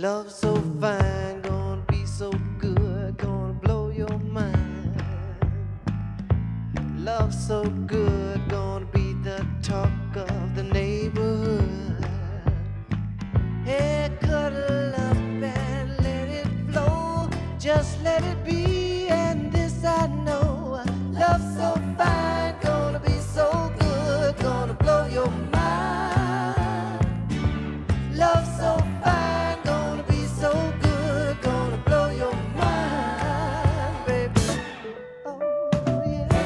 Love so fine, gonna be so good, gonna blow your mind. Love so good, gonna be the talk of the neighborhood. Hey, cuddle up and let it flow, just let it be, and this I know. Love so fine, gonna be so good, gonna blow your mind. Love so fine, gonna be so good, gonna blow your mind, baby. Oh, yeah.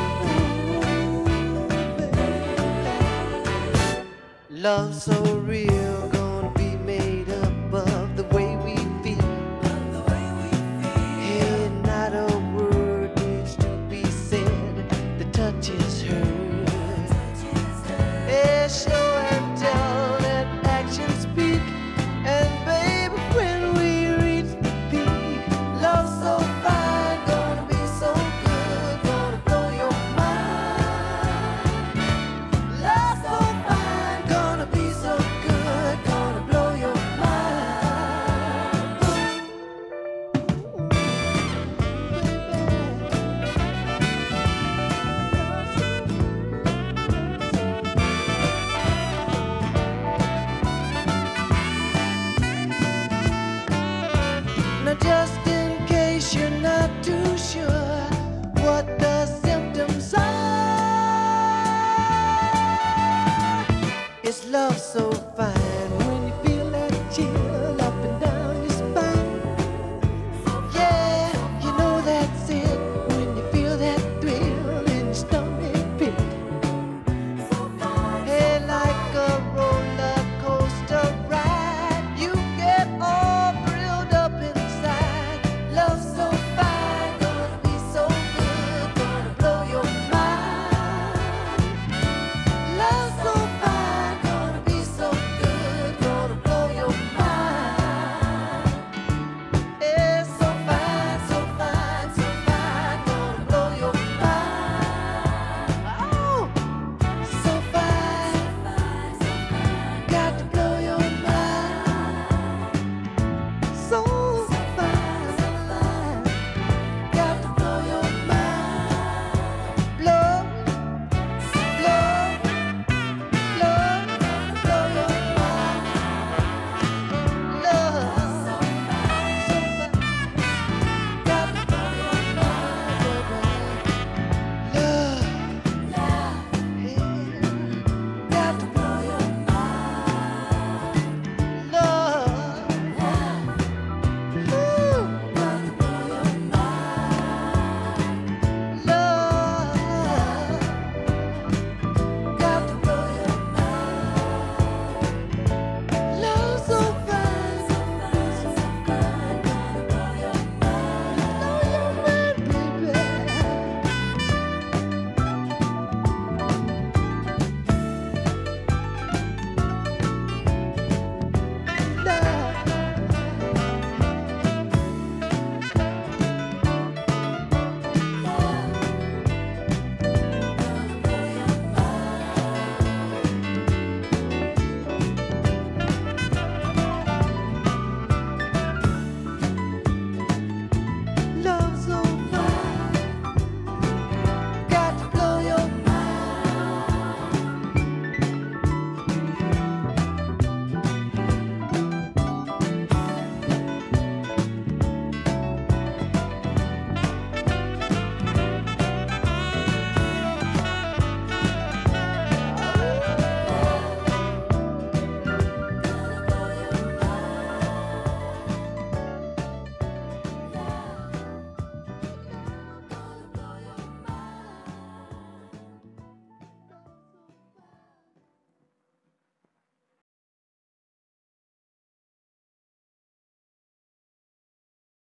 Ooh, baby. Love so real.